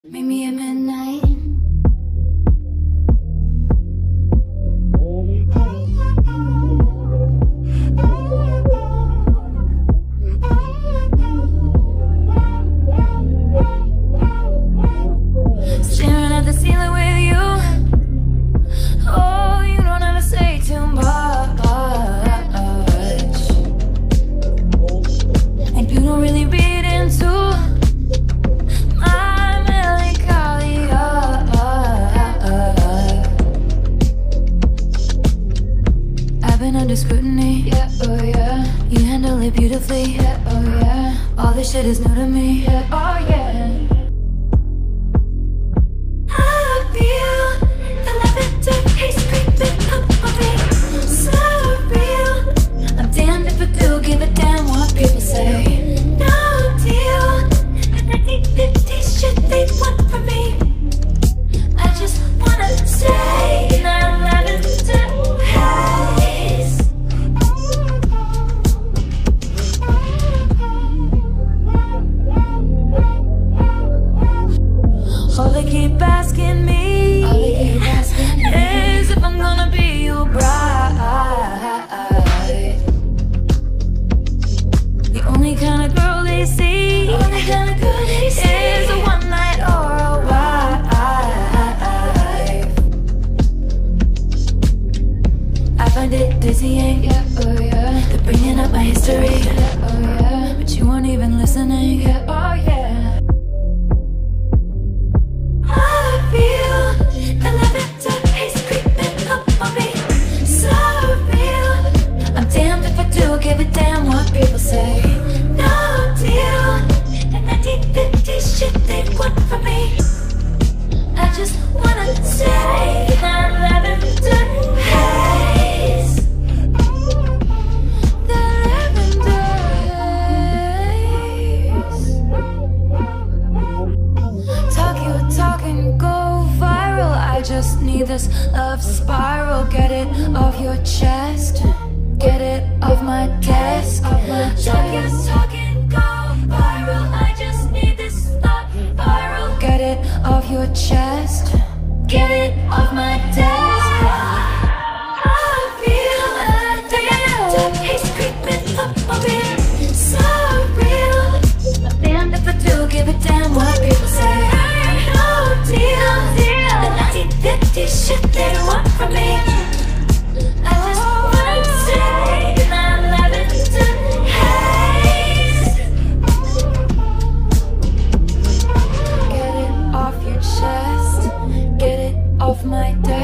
Meet me at midnight. Staring at the ceiling with you. Oh, you don't ever say too much, and you don't really read into my melancholia. I've been under scrutiny, yeah, oh yeah. You handle it beautifully, yeah, oh yeah. All this shit is new to me, yeah, oh yeah. I feel the lavender haze creeping up on me, so real. I'm damned if I do give a damn what people say. No deal, and I think that this shit they want from me. I just wanna stay in that lavender haze. All they keep asking me is if I'm gonna be your bride. The only kind of girl they see is a one night or a wife. I find it dizzying, yeah, oh yeah. They're bringing up my history, yeah, oh yeah. But you weren't even listening, yeah, oh yeah. Give a damn what people say. No deal, and I think that this shit they want from me. I just wanna stay in that lavender haze. The lavender haze. Talk your talk and go viral. I just need this love spiral. Get it off your chest. Get it off my desk. Talk your talk and go viral. I just need this stuff viral. Get it off your chest. Get it off my desk. I feel the haze creeping up on me, so real. I'm damned if I do give a damn what people say. No deal, and I think that this shit they want from me. I just wanna stay in that lavender haze. Get it off your chest. Get it off my desk.